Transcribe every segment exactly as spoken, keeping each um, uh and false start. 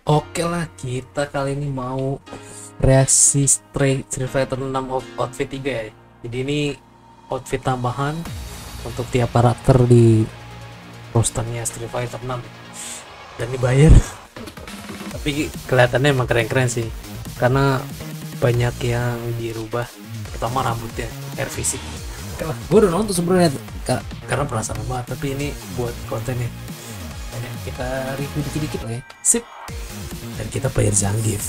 Oke lah, kita kali ini mau reaksi Street Street Fighter enam out- outfit tiga ya. Jadi ini outfit tambahan untuk tiap karakter di rosternya Street Fighter enam. Dan dibayar. Tapi kelihatannya emang keren-keren sih. Karena banyak yang dirubah. Pertama rambutnya, hair fisik. Gue udah nonton sebenarnya Ka- karena penasaran banget. Tapi ini buat kontennya. Banyak kita review dikit-dikit lah ya. Sip. Dan kita bayar Zangief,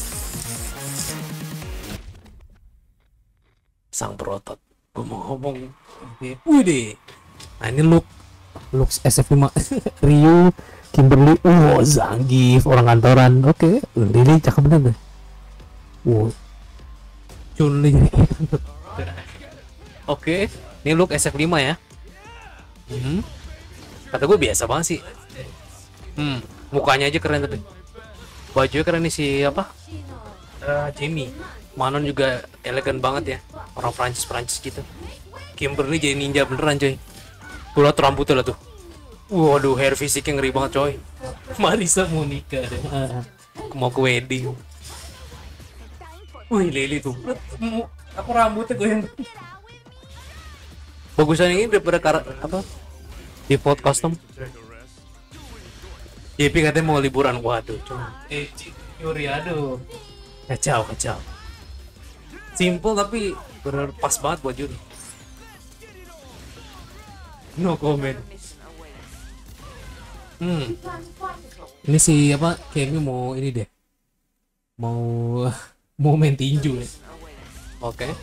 sang perotot. Gue mau ngomong, wih deh. Nah ini look, looks S F lima Ryu, Kimberly, wow Zangief, orang kantoran. Oke, okay. Ini cakep bener deh. Wow, Chun-Li. Oke, ini look S F lima ya. Hmm. Kata gue biasa banget sih. Hmm, mukanya aja keren tapi. Bajunya keren nih si apa? Uh, Jamie. Manon juga elegan banget ya. Orang Prancis Prancis gitu. Kimberly jadi ninja beneran coy. Tuh liat rambutnya lah tuh. Waduh, hair fisiknya ngeri banget coy. Marisa mau nikah deh. Mau ke wedding. Wih Lily tuh. Aku rambutnya gue yang bagusan ini daripada karakter apa? Default custom. J P katanya mau liburan, waduh cuma eh Yuri aduh kacau kacau simple tapi bener pas banget buat Yuri. No comment. Hmm ini si apa kayaknya mau ini deh mau mau main tinju ya. Oke okay.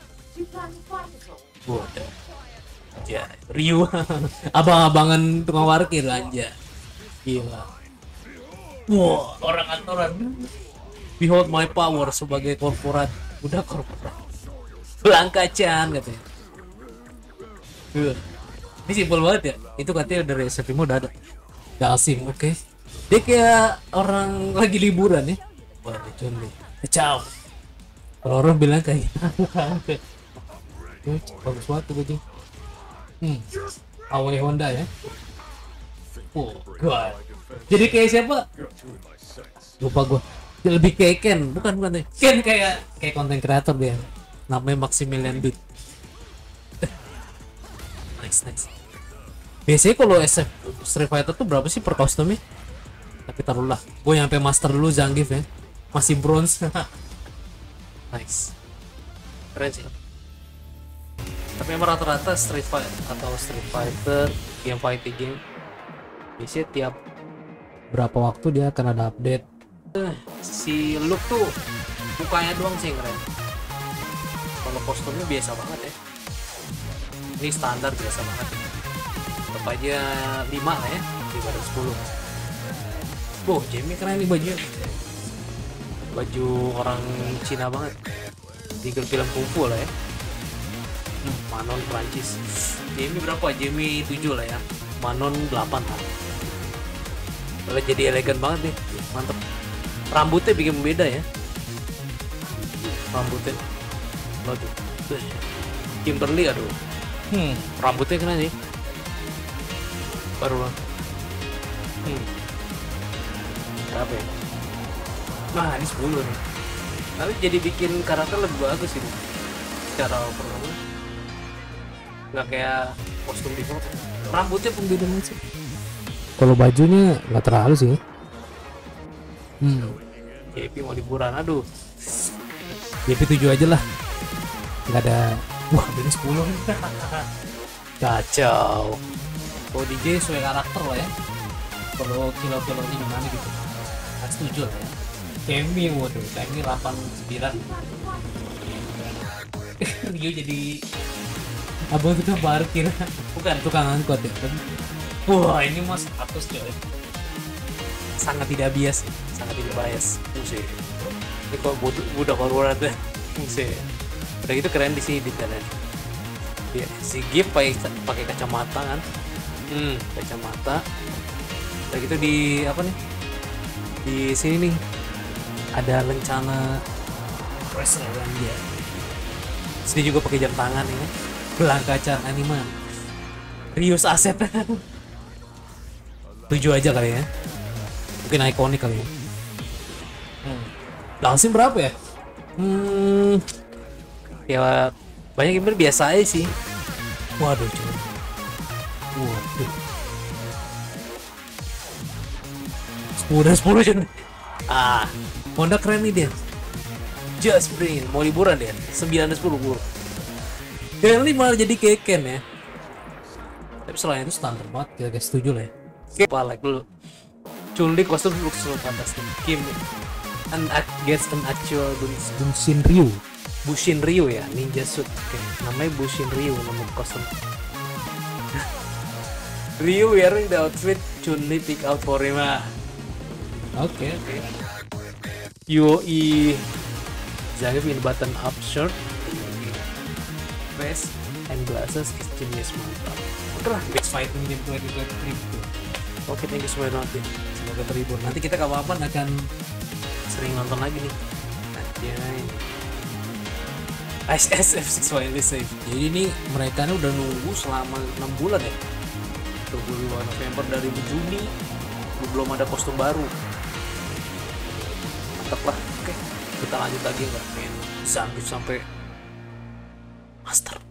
Waduh ya Ryu abang-abangan tukang parkir aja. Gila. Wow, orang kantoran. Behold my power sebagai korporat. Udah korporat. Belangkacan katanya. Uh. Ini simpel banget ya. Itu katanya dari S F lima udah ada. Dalsim, oke. Okay. Dia kayak orang lagi liburan ya. Wah, Chun-Li. Kacau. Kalau orang bilang kayak uh, bagus banget tuh baju. Hmm. Awalnya Honda ya. Oh god. Jadi kayak siapa? Lupa gua. Lebih kayak Ken, bukan bukan deh. Ken kayak kayak konten kreator dia. Namanya Maximilian Beat. Nice nice. Biasanya kalau S F Street Fighter tuh berapa sih per kostumnya? Tapi taruhlah, gue nyampe master dulu Zangief ya. Masih bronze. Nice. Keren sih. Tapi emang rata-rata Street Fighter atau Street Fighter game fighting game biasanya tiap berapa waktu dia akan ada update. Uh, si look tuh mukanya doang sih keren. Kalau kostumnya biasa banget ya. Ini standar biasa banget. Tetap aja lima lah ya daripada sepuluh. Wow, Jamie keren nih bajunya. Baju orang Cina banget. Di film kungfu lah ya. Hmm, Manon Prancis. Jamie berapa? Jamie tujuh lah ya. Manon delapan lah. Lalu jadi elegan banget nih, mantep. Rambutnya bikin beda ya. Rambutnya, waduh. Kimberly aduh. Hmm, rambutnya kena nih. Baru lah. Hmm. Berapa ya? Nah ini sepuluh nih. Tapi jadi bikin karakter lebih bagus ini. Secara overall. Nggak kayak kostum di foto. Rambutnya pun beda banget sih. Kalau bajunya nggak terlalu sih. Hmm. J P mau liburan, aduh. J P tujuh aja lah. Nggak ada. Wah, ini sepuluh. Kacau. Kalau D J sesuai karakter lah ya. Kalau kilo-kilonya gimana gitu. Harus tujuh lah ya. Kemi, waduh, Kemi delapan sembilan. Rio jadi abang tukang parkir. Bukan tukang angkot ya. Wah ini mas status coy. Sangat tidak bias, sangat tidak bias. Musik. Ini kok budak budak korporat deh. Musik. Udah gitu keren di sini detailnya. Ya, si Gift pakai pakai kacamata kan. Hmm, kacamata. Udah gitu di apa nih? Di sini nih ada lencana wrestler kan dia. Sini juga pakai jam tangan ya. Belangkacan anime. Rius aset. Tujuh aja kali ya, mungkin ikonik kali ya. Langsung berapa ya? Hmm, ya banyak yang bilang biasa aja sih. Waduh, coba. Waduh. Udah sepuluh Jen. Ah, Honda keren nih dia. just brain mau liburan dia. sembilan dan sepuluh guru. Yang ini malah jadi keken ya. Tapi selain itu standar banget, ya guys, setuju lah ya. Apa like dulu. Chun-Li kostum looks so fantastic. Kim an gets an actual Bun- Bunshin Ryu. Bushin Ryu ya, ninja suit. Oke, namanya Bushin Ryu nama kostum. Ryu wearing the outfit Chun-Li pick out for him. Ah. Oke, oke. Yoi Zangief in button up shirt, vest and glasses is genius, mantap. Oke lah, Best Fighting Game dua ribu dua puluh tiga. oke, thank you semuanya nonton. Semoga terhibur. Nanti kita kapan-kapan akan Sering nonton lagi nih. Anjay. I S F six finally safe. jadi ini mereka ini udah nunggu Selama enam bulan ya. dua puluh dua November dari Juni belum ada kostum baru. Mantap lah. Oke, kita lanjut lagi nggak? Zangief sampai master.